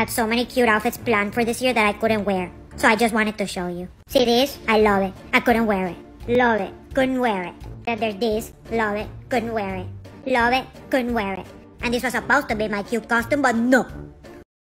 had so many cute outfits planned for this year that I couldn't wear. So I just wanted to show you. See this? I love it. I couldn't wear it. Love it. Couldn't wear it. Then there's this. Love it. Couldn't wear it. Love it. Couldn't wear it. And this was supposed to be my cute costume, but no.